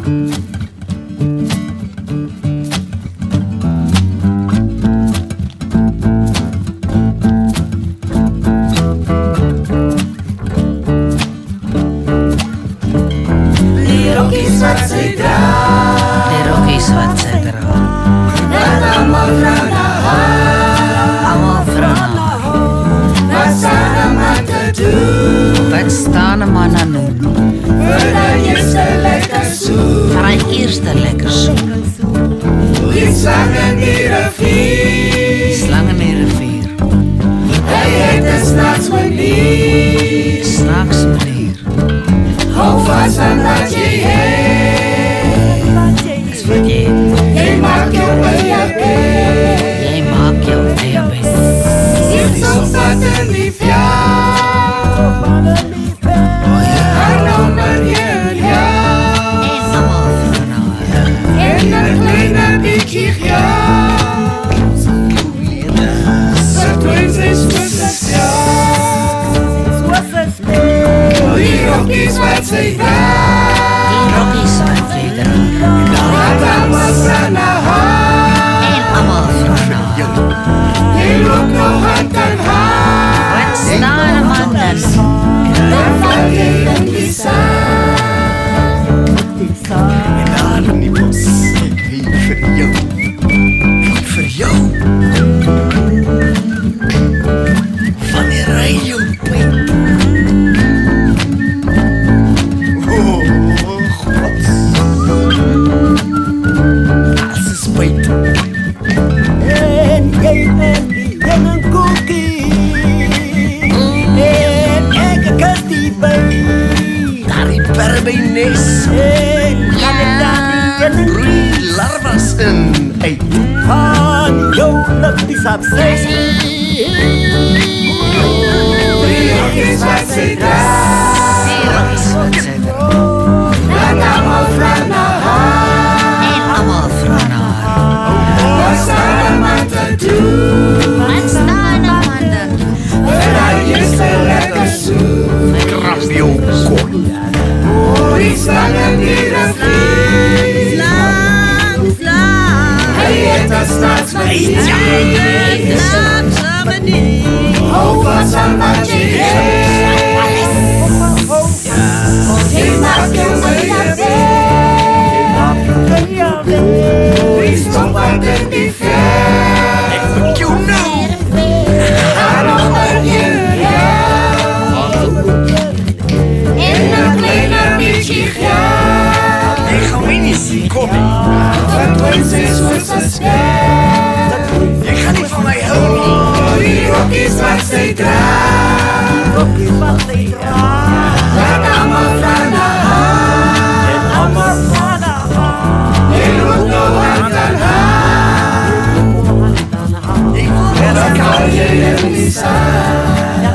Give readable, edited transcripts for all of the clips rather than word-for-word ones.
Wat staan 'n man aan doen? Vir die eerste lekker soep. Vir die eerste lekker soep. Die slang in die rivier. Die slang in die rivier. Hy het 'n snaaks manier. Snaaks manier. Hou vas aan wat jy het. Dis wat jy het. Jy maak jou eie bed. Jy maak jou eie bed. Jy soms wat in die fjell. Rockies wat sy dra. Die rockies wat jy dra. Laat allemaal vra na haar. En allemaal vra na haar. Jy loop nou hand aan haar. Wat staan 'n man dan? Dan val jy in die saak. En daar in die bos. Hey, vir jou. Hey, vir jou. Wanneer ry jou twee? Larvas in uit van jou lippies op sy. Die rockies wat sy dra. Die rockies wat sy dra. Laat allemaal vra na haar. En allemaal vra na haar. Wat staan 'n man te doen? Wat staan 'n man te doen? Vir die eerste lekker soep. Krap jou kop. Die slang in die rivier. Dat staat manier. Hou vast aan wat je hebt. Je maakt jou eie bed. Wie stond wat in die ver? Ik moet jou nou. Ga nog maar in een kleine beetje geld. Ik ga me niet zien komen. Verdwijnt is voor zijn scherm. Je gaat niet van mij houden. Die rockies wat zij draagt. Laat allemaal vra na haar. En allemaal vra na haar. Je loopt nou hand aan haar. En dan kan je in die zaal.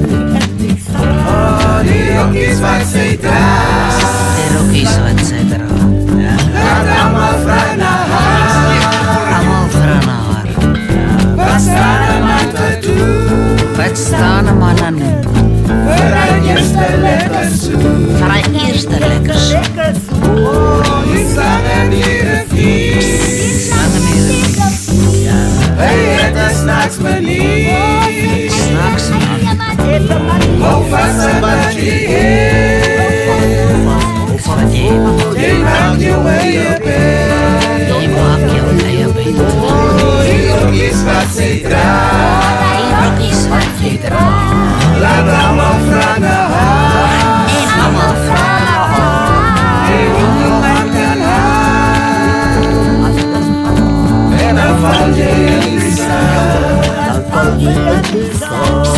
Die rockies wat zij draagt. Die rockies wat zij draagt. Laat allemaal vra na haar. Allemaal vra na haar. Wat staan 'n man te doen? Wat staan 'n man aan doen? Vir die eerste lekker soep. Vir die eerste lekker soep. Die slang in die rivier. Die slang in die rivier. Hy het 'n snaaks manier. Snaaks manier. Hou vas aan wat jy het. Jy maak jou eie bed. Jy maak jou eie bed. Die rockies wat sy dra. Die rockies wat sy dra. Laat allemaal vra na haar. En allemaal vra na haar. Jy loop nou hand aan haar. En dan val jy in die saak. Dan val jy in die saak.